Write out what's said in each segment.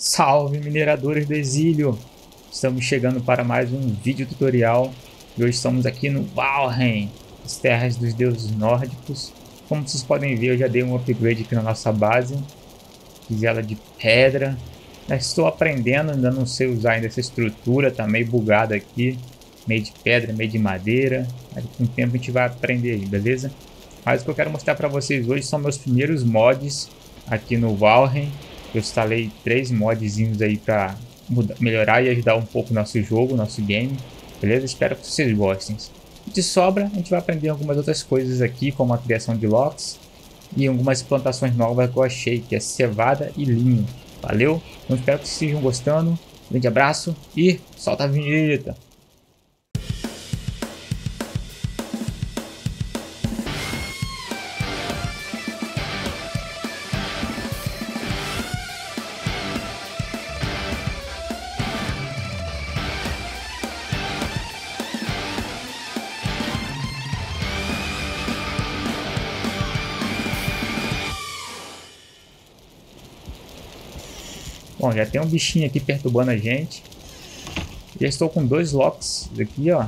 Salve, mineradores do exílio! Estamos chegando para mais um vídeo tutorial e hoje estamos aqui no Valheim, as terras dos deuses nórdicos. Como vocês podem ver, eu já dei um upgrade aqui na nossa base, fiz ela de pedra. Estou aprendendo, ainda não sei usar ainda essa estrutura, tá meio bugada aqui, meio de pedra, meio de madeira, mas com o tempo a gente vai aprender aí, beleza? Mas o que eu quero mostrar para vocês hoje são meus primeiros mods aqui no Valheim. Eu instalei 3 modzinhos aí para melhorar e ajudar um pouco o nosso jogo, nosso game, beleza? Espero que vocês gostem. De sobra, a gente vai aprender algumas outras coisas aqui, como a criação de locks e algumas plantações novas que eu achei, que é cevada e linho. Valeu? Então espero que vocês estejam gostando. Um grande abraço e solta a vinheta! Bom, já tem um bichinho aqui perturbando a gente. Já estou com 2 locks aqui, ó.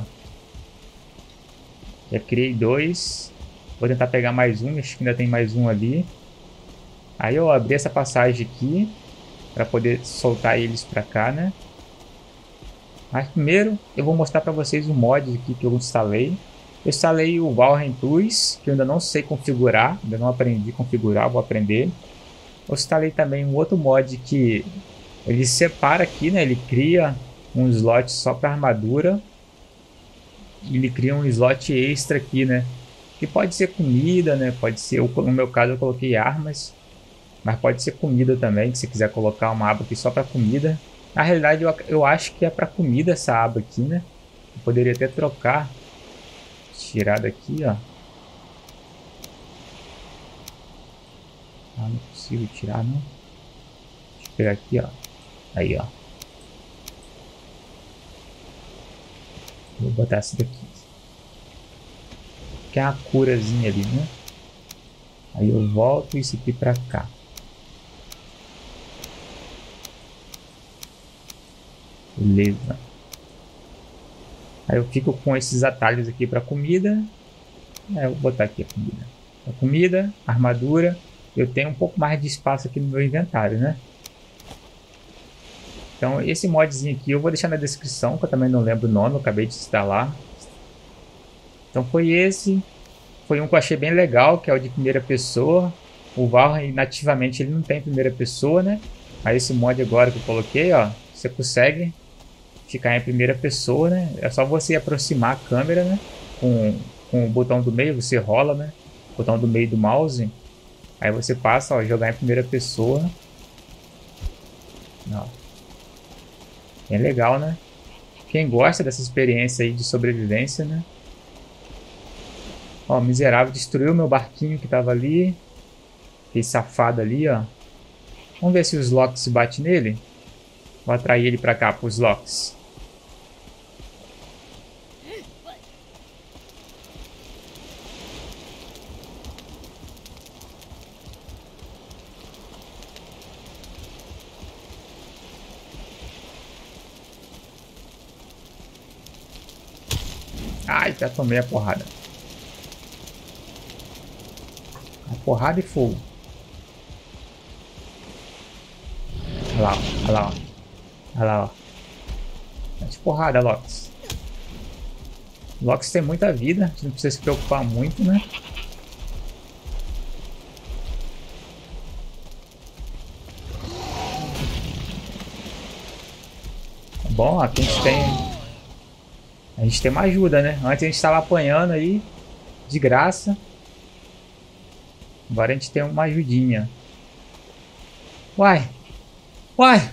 Já criei 2. Vou tentar pegar mais um, acho que ainda tem mais um ali. Aí eu abri essa passagem aqui para poder soltar eles para cá, né? Mas primeiro eu vou mostrar para vocês o mod aqui que eu instalei. Eu instalei o Valheim Plus, que eu ainda não sei configurar, ainda não aprendi a configurar, vou aprender. Eu instalei também um outro mod que ele separa aqui, né? Ele cria um slot só para armadura. E ele cria um slot extra aqui, né? Que pode ser comida, né? Pode ser, no meu caso eu coloquei armas. Mas pode ser comida também, se você quiser colocar uma aba aqui só para comida. Na realidade eu acho que é para comida essa aba aqui, né? Eu poderia até trocar. Tirar daqui, ó. Ah, não consigo tirar, não. Deixa eu pegar aqui, ó. Aí, ó. Vou botar essa daqui. Que é uma curazinha ali, né? Aí eu volto isso aqui pra cá. Beleza. Aí eu fico com esses atalhos aqui pra comida. Eu vou botar aqui a comida. A comida, armadura. Eu tenho um pouco mais de espaço aqui no meu inventário, né? Então esse modzinho aqui eu vou deixar na descrição, que eu também não lembro o nome, eu acabei de instalar. Então foi esse. Foi um que eu achei bem legal, que é o de primeira pessoa. O Valheim nativamente ele não tem primeira pessoa, né? Aí esse mod agora que eu coloquei, ó, você consegue ficar em primeira pessoa, né? É só você aproximar a câmera, né? Com o botão do meio, você rola, né? O botão do meio do mouse. Aí você passa, ó, jogar em primeira pessoa. Ó. É legal, né? Quem gosta dessa experiência aí de sobrevivência, né? Ó, o miserável destruiu meu barquinho que tava ali. Fiquei safado ali, ó. Vamos ver se os locks se batem nele. Vou atrair ele pra cá, pros locks. Ai, já tomei a porrada. A porrada e fogo. Olha lá, olha lá, olha lá, ó. De porrada, Locks. Locks tem muita vida, a gente não precisa se preocupar muito, né? Bom, aqui a gente tem uma ajuda, né? Antes a gente estava apanhando aí de graça. Agora a gente tem uma ajudinha. Uai! Uai!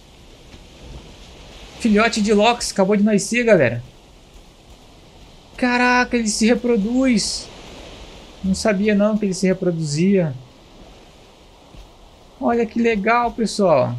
Filhote de Locks acabou de nascer, galera. Caraca, ele se reproduz. Não sabia não que ele se reproduzia. Olha que legal, pessoal.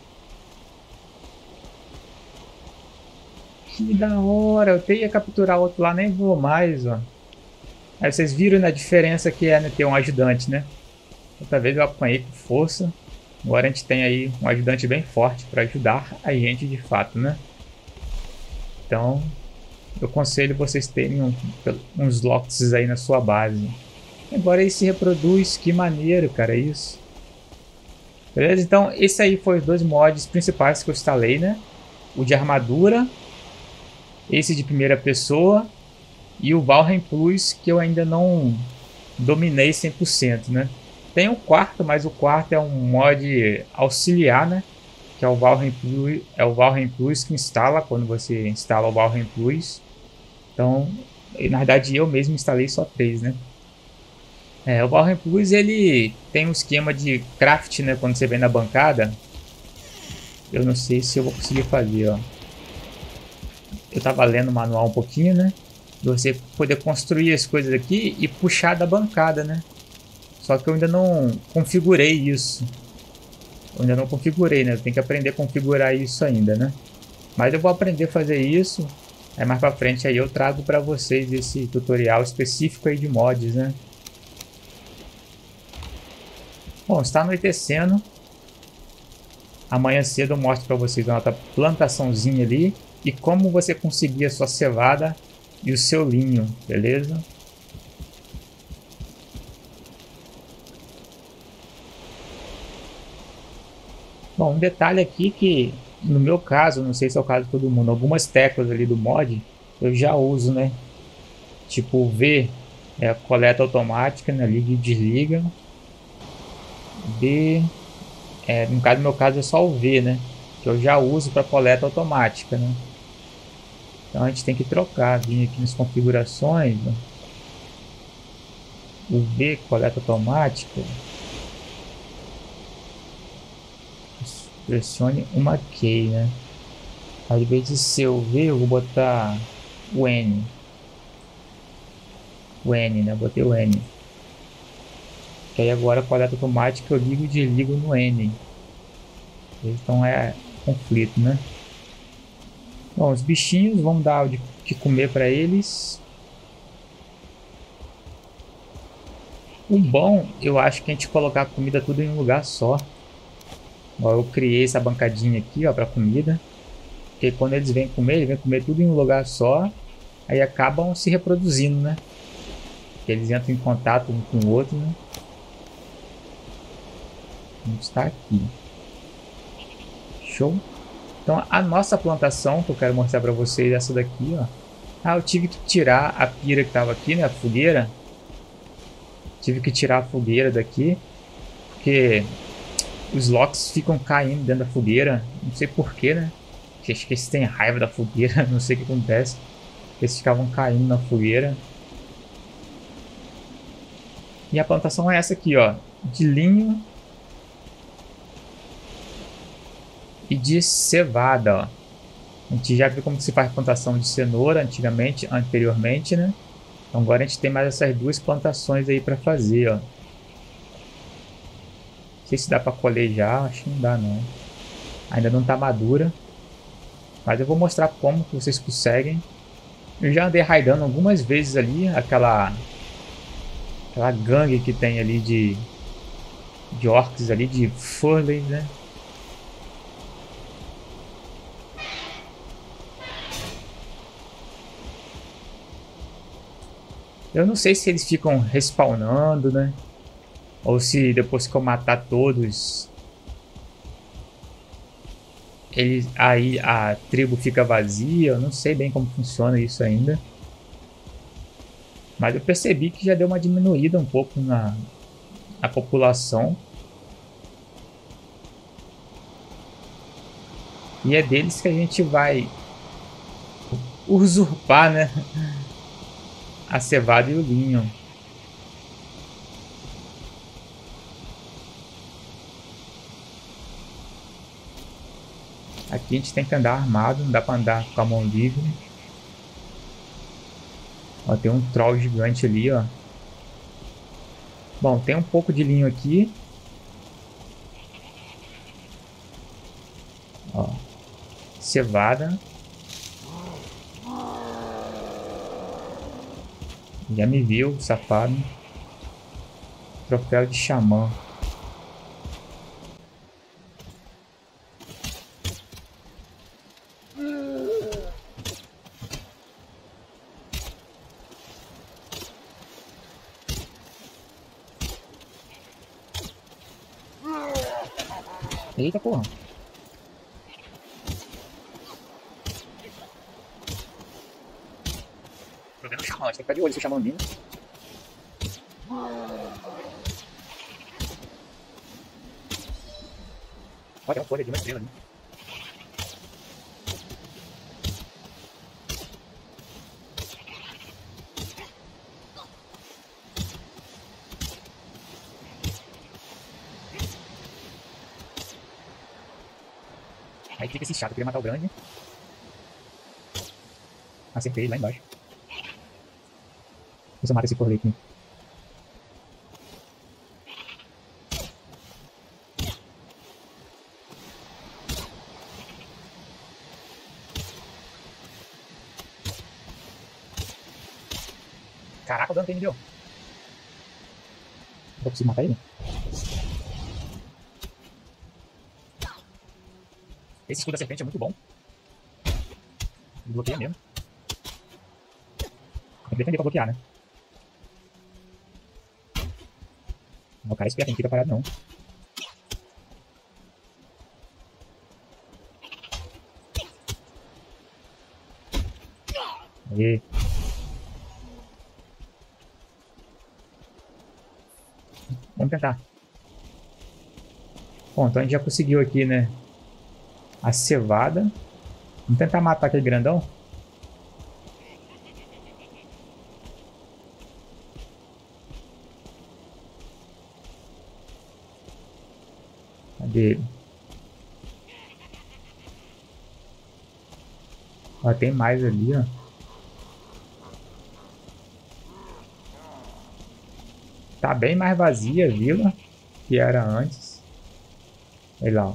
Que da hora. Eu até ia capturar outro lá, nem vou mais, ó. Aí vocês viram, né, a diferença que é, né, ter um ajudante, né? Outra vez eu apanhei com força. Agora a gente tem aí um ajudante bem forte para ajudar a gente de fato, né? Então, eu aconselho vocês terem uns Loxes aí na sua base. Agora ele se reproduz, que maneiro, cara, isso. Beleza? Então, esse aí foi os dois mods principais que eu instalei, né? O de armadura, esse de primeira pessoa e o Valheim Plus, que eu ainda não dominei 100%, né? Tem o quarto, mas o quarto é um mod auxiliar, né? Que é o Valheim Plus que instala quando você instala o Valheim Plus. Então, na verdade eu mesmo instalei só 3, né? O Valheim Plus ele tem um esquema de craft, né? Quando você vem na bancada, eu não sei se eu vou conseguir fazer, ó. Eu tava lendo o manual um pouquinho, né? De você poder construir as coisas aqui e puxar da bancada, né? Só que eu ainda não configurei isso. Eu ainda não configurei, né? Eu tenho que aprender a configurar isso ainda, né? Mas eu vou aprender a fazer isso. Aí mais pra frente aí eu trago pra vocês esse tutorial específico aí de mods, né? Bom, está anoitecendo. Amanhã cedo eu mostro pra vocês uma outra plantaçãozinha ali. E como você conseguir a sua cevada e o seu linho, beleza? Bom, um detalhe aqui que no meu caso, não sei se é o caso de todo mundo, algumas teclas ali do mod eu já uso, né? Tipo o V é a coleta automática, né? Liga e desliga. B, no caso, no meu caso é só o V, né? Que eu já uso para coleta automática, né? Então a gente tem que trocar, vir aqui nas configurações, né? O V, coleta automática. Pressione uma key, né? Ao invés de ser o V, eu vou botar o N. O N, né? Botei o N. Que aí agora a coleta automática eu ligo e desligo no N. Então é conflito, né? Bom, os bichinhos, vamos dar o que comer para eles. O bom, eu acho que a gente colocar a comida tudo em um lugar só. Ó, eu criei essa bancadinha aqui, ó, para comida. Porque quando eles vêm comer tudo em um lugar só. Aí acabam se reproduzindo, né? Porque eles entram em contato um com o outro, né? Vamos estar aqui. Show. Então a nossa plantação, que eu quero mostrar para vocês, é essa daqui, ó. Ah, eu tive que tirar a pira que estava aqui, né? A fogueira. Tive que tirar a fogueira daqui. Porque os locks ficam caindo dentro da fogueira. Não sei porquê, né? Acho que eles têm raiva da fogueira. Não sei o que acontece. Eles ficavam caindo na fogueira. E a plantação é essa aqui, ó. De linho. E de cevada, ó. A gente já viu como se faz plantação de cenoura anteriormente, né? Então agora a gente tem mais essas duas plantações aí para fazer, ó. Não sei se dá para colher já, acho que não dá não. Ainda não tá madura. Mas eu vou mostrar como que vocês conseguem. Eu já andei raidando algumas vezes ali, aquela gangue que tem ali de orcs ali, de Furley, né? Eu não sei se eles ficam respawnando, né? Ou se depois que eu matar todos, aí a tribo fica vazia. Eu não sei bem como funciona isso ainda. Mas eu percebi que já deu uma diminuída um pouco na população. E é deles que a gente vai usurpar, né? A cevada e o linho. Aqui a gente tem que andar armado, não dá pra andar com a mão livre. Ó, tem um troll gigante ali, ó. Bom, tem um pouco de linho aqui. Ó, cevada. Já me viu, safado. Troféu de xamã. Eita porra. Tô vendo o xamã, a gente tem que ficar de olho se o xamã vindo. Olha, tem uma folha de uma estrela ali. Aí fica esse chato, eu queria matar o grande. Acertei ele lá embaixo. Deixa eu matar esse porra aqui. Caraca, o dano que ele me deu. Eu consigo matar ele? Esse escudo da serpente é muito bom. Ele bloqueia mesmo. Tem que defender pra bloquear, né? O cara é esperto, não fica parado não. Aê. Vamos tentar. Bom, então a gente já conseguiu aqui, né? A cevada. Vamos tentar matar aquele grandão. Cadê ele? Ó, tem mais ali, ó. Tá bem mais vazia a vila que era antes. Olha lá, ó.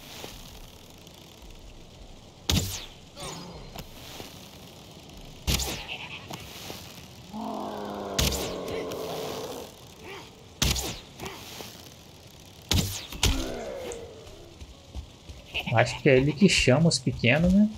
Acho que é ele que chama os pequenos, né?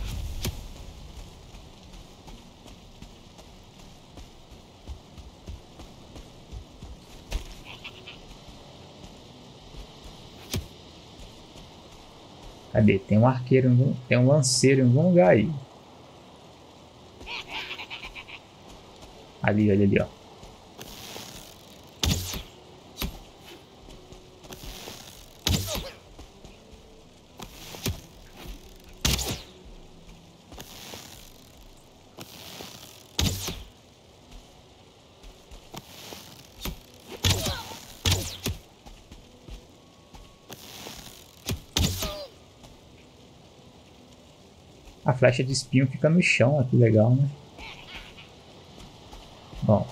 Cadê? Tem um arqueiro, tem um lanceiro em algum lugar aí. Ali, olha ali, ó. A flecha de espinho fica no chão, ó, que legal, né? Bom.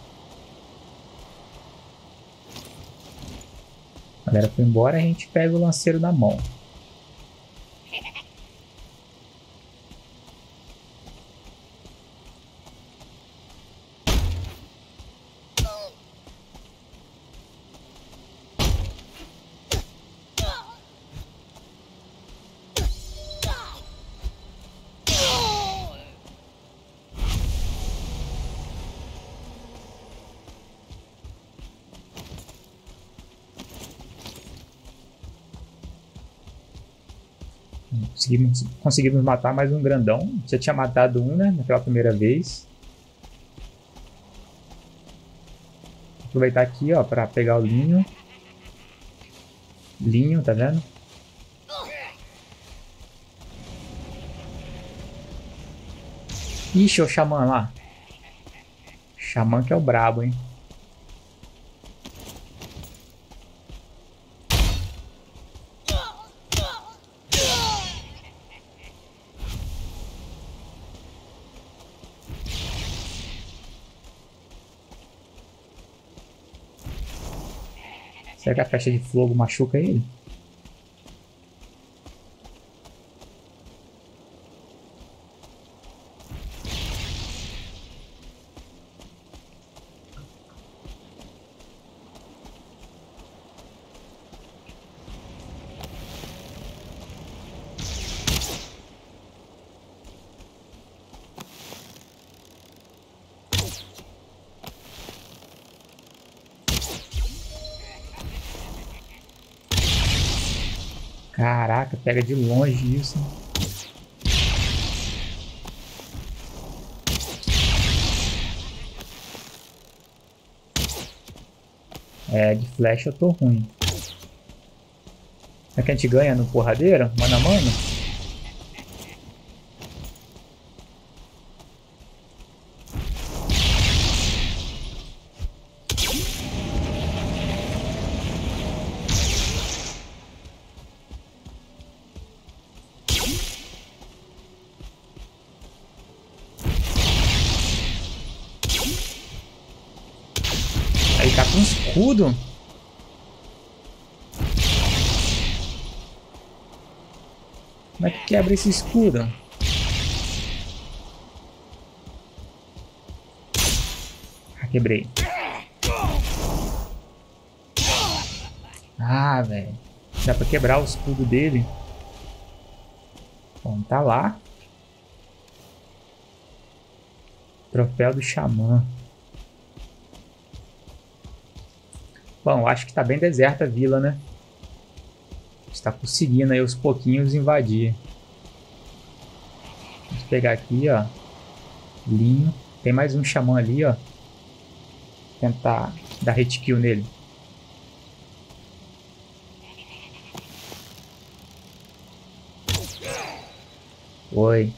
A galera foi embora, a gente pega o lanceiro na mão. Conseguimos matar mais um grandão. Já tinha matado um, né? Naquela primeira vez. Vou aproveitar aqui, ó, pra pegar o linho. Linho, tá vendo? Ixi, o xamã lá. Xamã que é o brabo, hein? Será que a flecha de fogo machuca ele? Caraca, pega de longe isso. É, de flecha eu tô ruim. É que a gente ganha no porradeiro? Mano a mano? Aí tá com um escudo. Como é que quebra esse escudo? Ah, quebrei. Ah, velho. Dá pra quebrar o escudo dele. Bom, tá lá. Troféu do Xamã. Bom, acho que tá bem deserta a vila, né? Está conseguindo aí aos pouquinhos invadir. Vamos pegar aqui, ó. Linho. Tem mais um xamã ali, ó. Tentar dar hit kill nele. Oi.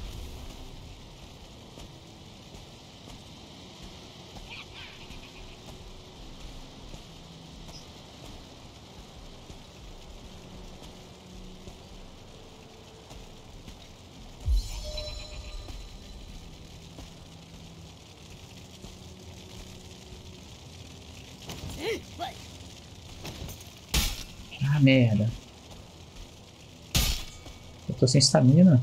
Ah, merda. Eu tô sem estamina.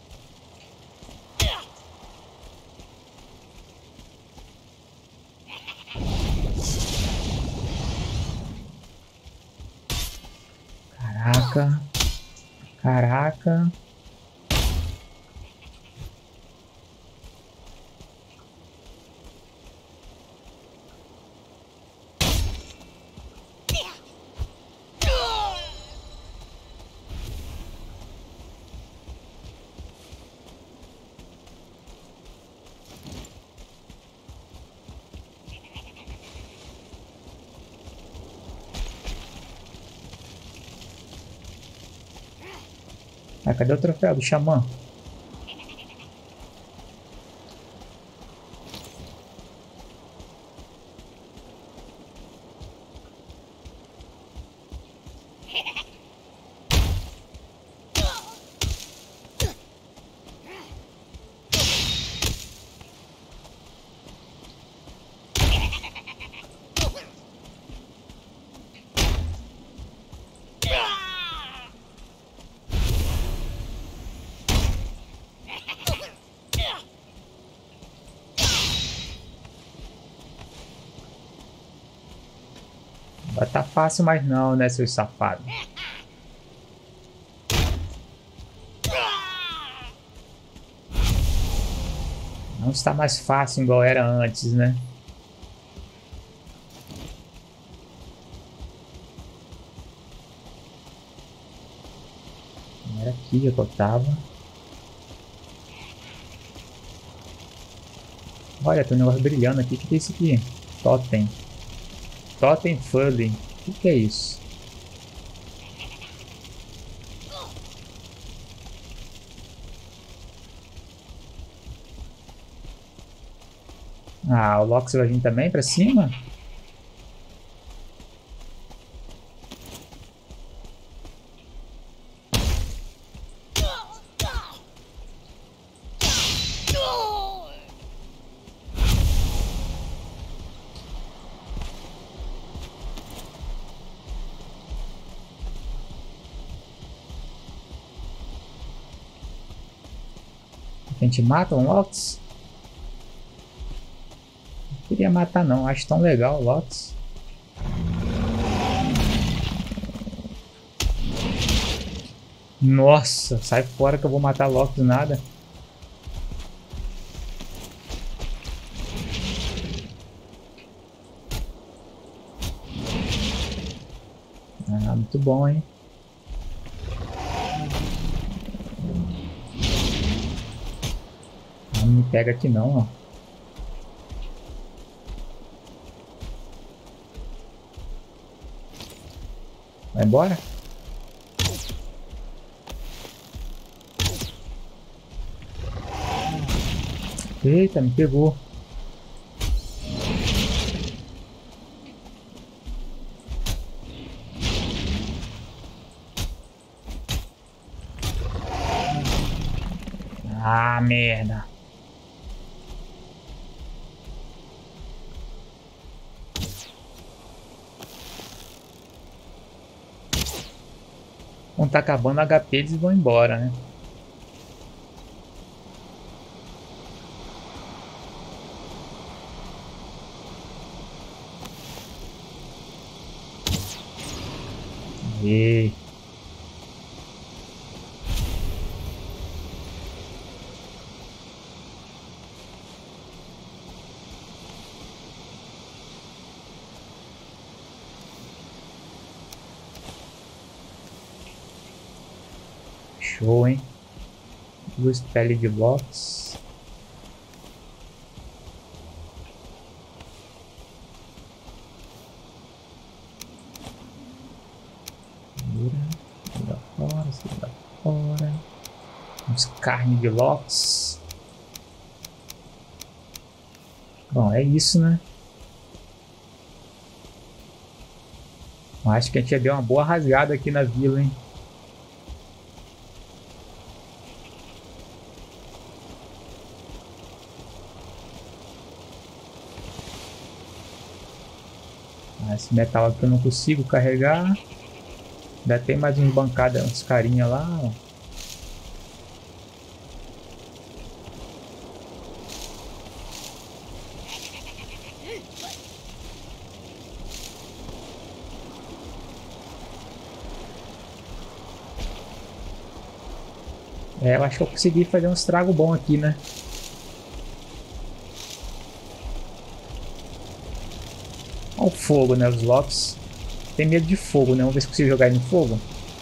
Caraca. Caraca. Ah, cadê o troféu do xamã? Vai tá fácil, mas não, né, seus safados? Não está mais fácil igual era antes, né? Não era aqui que eu tava. Olha, tem um negócio brilhando aqui. O que é isso aqui? Totem. Totem Fully. O que é isso? Ah, o Lox vai vir também pra cima? A gente mata um Lox? Não queria matar não, acho tão legal o Lox. Nossa, sai fora que eu vou matar Loki do nada. Ah, muito bom, hein? pega aqui não, ó. Vai embora? Eita, me pegou. Ah, merda. Quando tá acabando o HP, eles vão embora, né? E... show, hein? Duas pele de box. Segura fora, segura fora. Uns carne de lox. Bom, é isso, né? Eu acho que a gente já deu uma boa rasgada aqui na vila, hein? Esse metal aqui eu não consigo carregar. Ainda tem mais uns bancadas, uns carinha lá, ó. É, eu acho que eu consegui fazer um estrago bom aqui, né? Olha o fogo, né? Os Locks tem medo de fogo, né? Vamos ver se consigo jogar ele no fogo.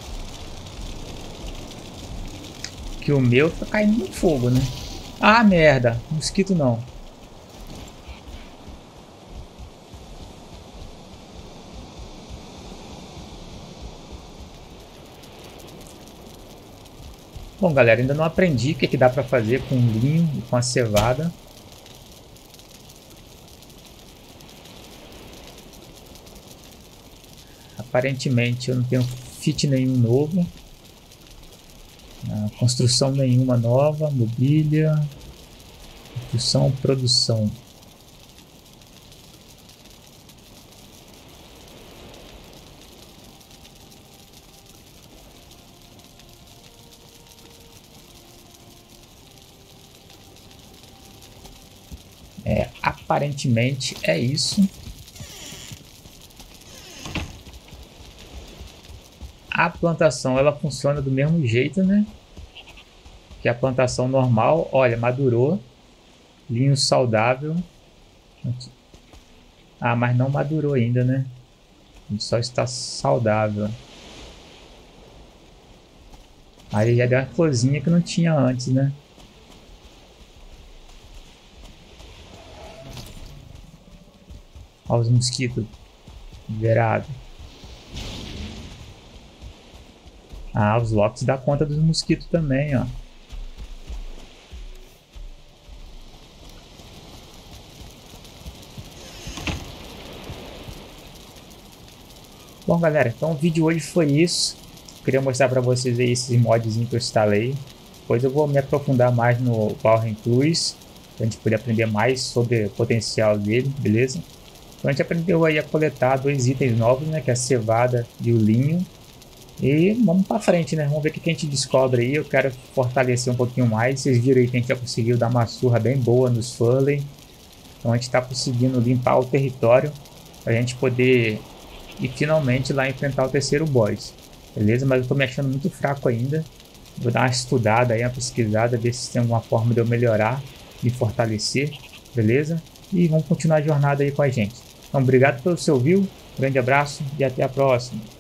Que o meu tá caindo no fogo, né? Ah, merda! Mosquito não. Bom, galera, ainda não aprendi o que dá pra fazer com o linho e com a cevada. Aparentemente eu não tenho fit nenhum novo. Construção nenhuma nova. Mobília. Construção, produção. Aparentemente é isso. A plantação ela funciona do mesmo jeito, né? Que a plantação normal. Olha, madurou. Linho saudável. Ah, mas não madurou ainda, né? Ele só está saudável. Aí já deu uma florzinha que não tinha antes, né? Olha os mosquitos. Liberado. Ah, os locks dá conta dos mosquitos também, ó. Bom, galera, então o vídeo hoje foi isso. Queria mostrar para vocês aí esses mods que eu instalei. Depois eu vou me aprofundar mais no Valheim Plus, para a gente poder aprender mais sobre o potencial dele, beleza? Então a gente aprendeu aí a coletar dois itens novos, né, que é a cevada e o linho. E vamos para frente, né? Vamos ver o que a gente descobre aí. Eu quero fortalecer um pouquinho mais. Vocês viram aí que a gente já conseguiu dar uma surra bem boa nos Fullen. Então a gente está conseguindo limpar o território para a gente poder ir finalmente lá enfrentar o terceiro boss. Beleza? Mas eu estou me achando muito fraco ainda. Vou dar uma estudada aí, uma pesquisada, ver se tem alguma forma de eu melhorar, me fortalecer. Beleza? E vamos continuar a jornada aí com a gente. Então obrigado pelo seu view. Grande abraço e até a próxima.